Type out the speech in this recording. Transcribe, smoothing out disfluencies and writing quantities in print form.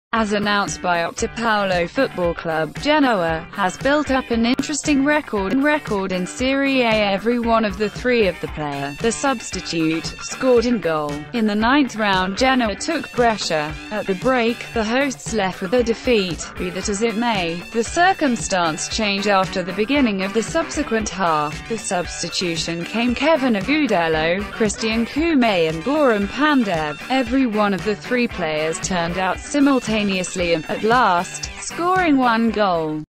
As announced by Paolo Football Club, Genoa has built up an interesting record in Serie A. Every one of the three of the player, the substitute, scored in goal. In the ninth round, Genoa took Brescia. At the break, the hosts left with a defeat. Be that as it may, the circumstance changed after the beginning of the subsequent half. The substitution came Kevin Agudelo, Christian Koumé and Goran Pandev. Every one of the three players turned out simultaneously and, at last, scoring one goal.